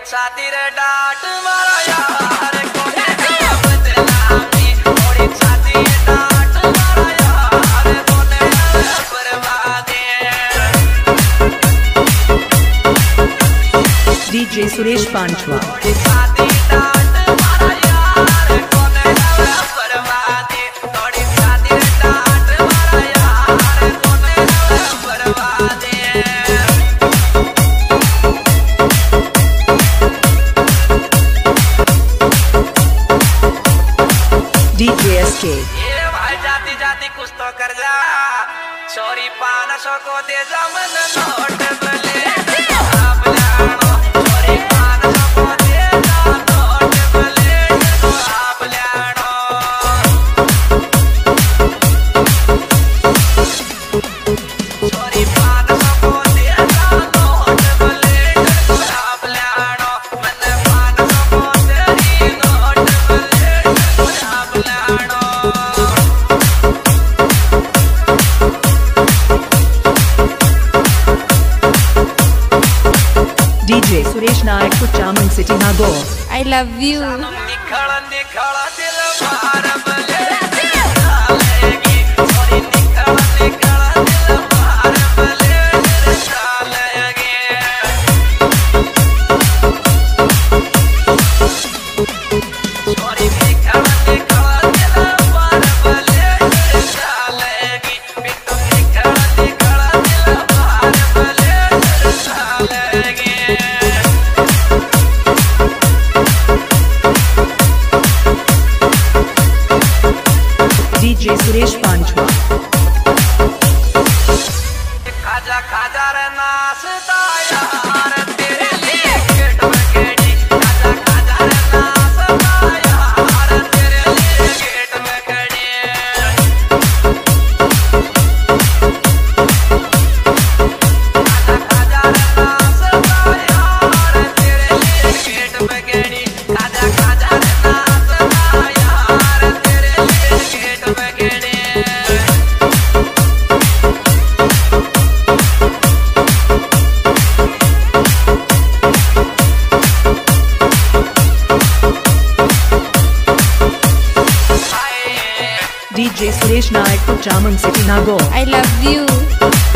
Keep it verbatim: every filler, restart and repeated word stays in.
छाती रे डाट मारा यार कोने बदनामी थोड़ी छाती रे डाट मारा यार कोने बर्बादी डीजे सुरेश पांचवा छाती डाट मारा यार कोने बर्बादी थोड़ी छाती रे डाट मारा यार कोने बर्बादी डीजेएस के ये भाई जाती जाती कुछ तो कर जा चोरी पान सौ को दे जा मन नोट बले आप लानो चोरी पान सौ को दे जा नोट बले आप लानो चोरी पान सौ को दे जा नोट बले आप लानो मन पान सौ को दे नोट बले आप लानो डीजे सुरेश नायक कुचामन सिटी नागो I love you. निखळ निखळ दिल मार बले चालेगी चोरी निखळ निखळ दिल मार बले चालेगी चोरी निखळ निखळ दिल मार बले चालेगी बिट्टू निखळ निखळ दिल मार बले चालेगी डीजे सुरेश पांचवा खाजा खाजा रे नाचता यार तेरे लिए गेट में खड़ी खाजा खाजा रे नाचता यार तेरे लिए गेट में खड़ी खाजा खाजा रे नाचता यार तेरे लिए गेट में खड़ी खाजा खाजा रे नाचता यार तेरे लिए गेट में खड़ी डीजे सुरेश नायक कुचामन सिटी नागो I love you.